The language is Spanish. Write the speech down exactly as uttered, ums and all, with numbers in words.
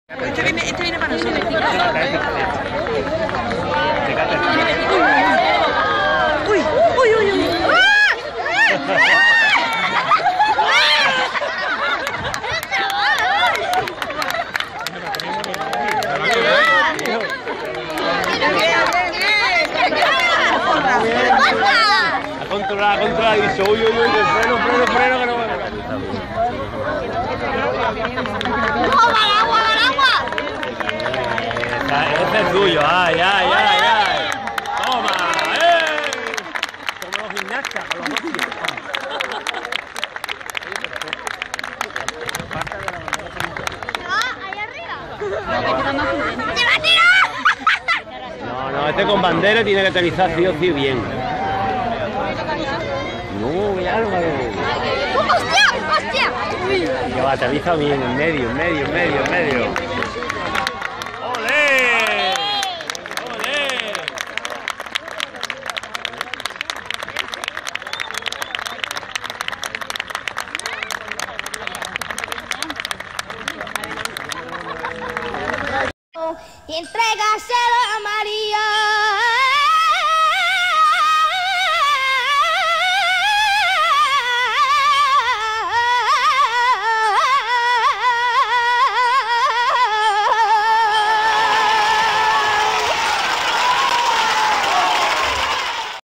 Este viene, este viene para nosotros. Uy, uy, uy, uy. A controlar, a controlar, dice, uy, uy, uy, freno, freno, freno, que no me... Ese es tuyo, ay, ay, ay, ay. Toma, eh. Como los gimnastas, con los dos pies. ¿Ahí arriba? ¡Se va a tirar! No, no, este con bandera tiene que aterrizar sí o sí bien. No, ya no va. ¡Hostia! ¡Hostia! Que va, aterriza bien, en medio, en medio, en medio, en medio. ¡Olé! ¡Olé! Y entrégaselo a María.